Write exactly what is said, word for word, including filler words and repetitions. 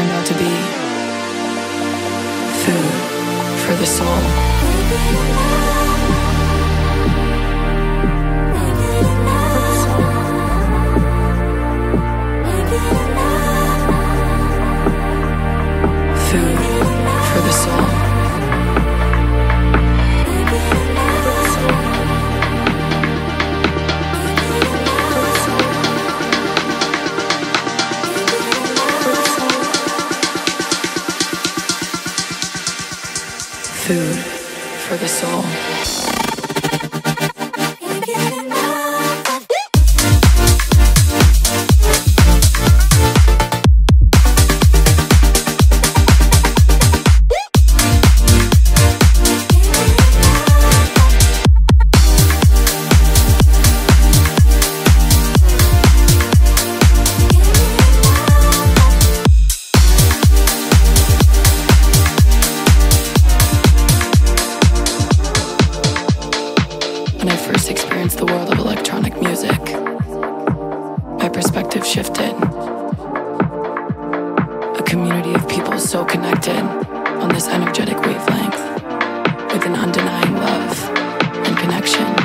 turned out to be food for the soul. Food for the soul. Food for the soul. When I first experienced the world of electronic music, my perspective shifted. A community of people so connected on this energetic wavelength with an undenying love and connection.